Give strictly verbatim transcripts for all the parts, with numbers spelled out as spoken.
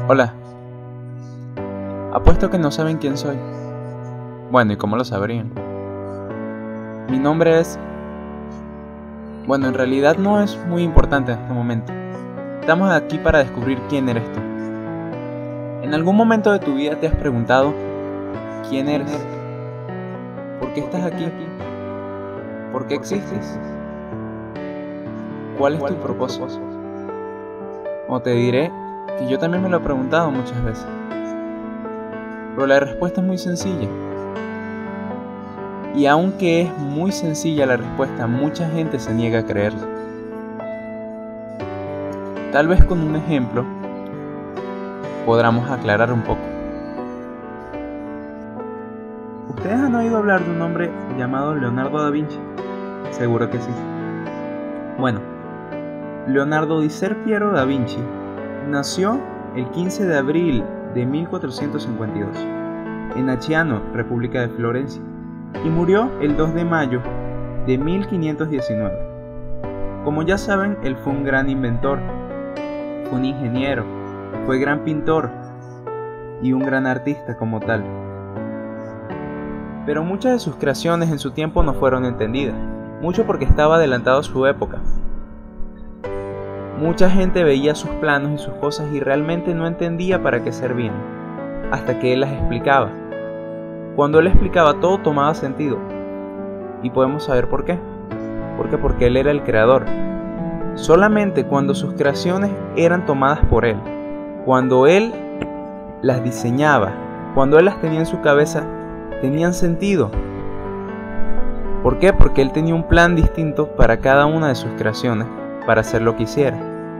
Hola. Apuesto que no saben quién soy. Bueno, ¿y cómo lo sabrían? Mi nombre es... Bueno, en realidad no es muy importante en este momento. Estamos aquí para descubrir quién eres tú. ¿En algún momento de tu vida te has preguntado quién eres? ¿Por qué estás aquí? ¿Por qué existes? ¿Cuál es tu propósito? O te diré que yo también me lo he preguntado muchas veces. Pero la respuesta es muy sencilla. Y aunque es muy sencilla la respuesta, mucha gente se niega a creerla. Tal vez con un ejemplo podamos aclarar un poco. ¿Ustedes han oído hablar de un hombre llamado Leonardo da Vinci? Seguro que sí. Bueno, Leonardo di Ser Piero da Vinci nació el quince de abril de mil cuatrocientos cincuenta y dos en Aciano, República de Florencia, y murió el dos de mayo de mil quinientos diecinueve. Como ya saben, él fue un gran inventor, fue un ingeniero, fue gran pintor y un gran artista como tal. Pero muchas de sus creaciones en su tiempo no fueron entendidas, mucho porque estaba adelantado a su época. Mucha gente veía sus planos y sus cosas y realmente no entendía para qué servían, hasta que él las explicaba. Cuando él explicaba, todo tomaba sentido. Y podemos saber por qué. ¿Por qué? Porque él era el creador. Solamente cuando sus creaciones eran tomadas por él, cuando él las diseñaba, cuando él las tenía en su cabeza, tenían sentido. ¿Por qué? Porque él tenía un plan distinto para cada una de sus creaciones, para hacer lo que hiciera.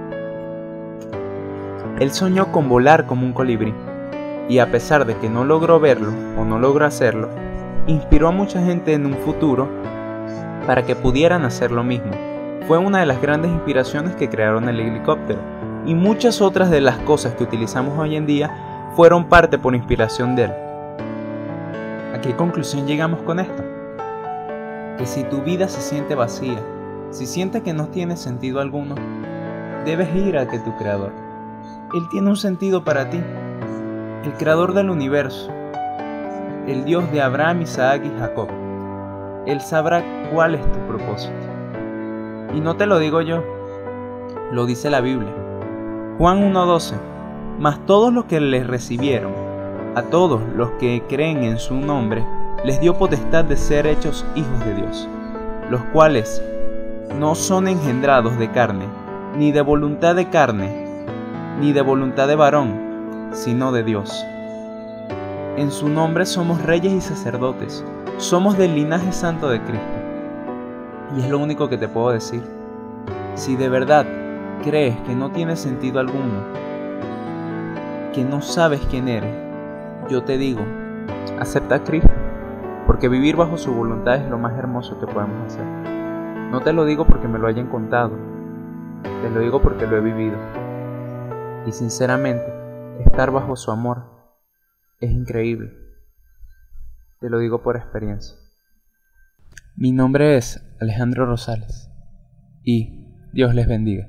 Él soñó con volar como un colibrí, y a pesar de que no logró verlo o no logró hacerlo, inspiró a mucha gente en un futuro para que pudieran hacer lo mismo. Fue una de las grandes inspiraciones que crearon el helicóptero, y muchas otras de las cosas que utilizamos hoy en día fueron parte por inspiración de él. ¿A qué conclusión llegamos con esto? Que si tu vida se siente vacía, si sientes que no tiene sentido alguno, debes ir a que tu creador. Él tiene un sentido para ti, el creador del universo, el Dios de Abraham, Isaac y Jacob. Él sabrá cuál es tu propósito. Y no te lo digo yo, lo dice la Biblia. Juan uno doce, mas todos los que le recibieron, a todos los que creen en su nombre, les dio potestad de ser hechos hijos de Dios, los cuales no son engendrados de carne, ni de voluntad de carne, ni de voluntad de varón, sino de Dios. En su nombre somos reyes y sacerdotes, somos del linaje santo de Cristo. Y es lo único que te puedo decir. Si de verdad crees que no tiene sentido alguno, que no sabes quién eres, yo te digo, acepta a Cristo, porque vivir bajo su voluntad es lo más hermoso que podemos hacer. No te lo digo porque me lo hayan contado, te lo digo porque lo he vivido. Y sinceramente, estar bajo su amor es increíble. Te lo digo por experiencia. Mi nombre es Alejandro Rosales y Dios les bendiga.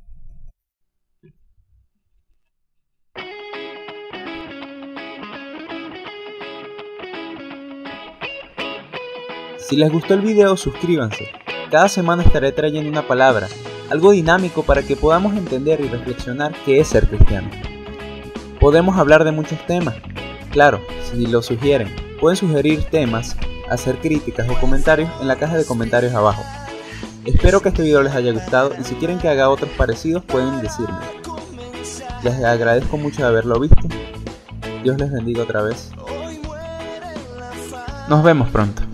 Si les gustó el video, suscríbanse. Cada semana estaré trayendo una palabra, algo dinámico para que podamos entender y reflexionar qué es ser cristiano. Podemos hablar de muchos temas. Claro, si lo sugieren, pueden sugerir temas, hacer críticas o comentarios en la caja de comentarios abajo. Espero que este video les haya gustado y si quieren que haga otros parecidos pueden decirme. Les agradezco mucho de haberlo visto. Dios les bendiga otra vez. Nos vemos pronto.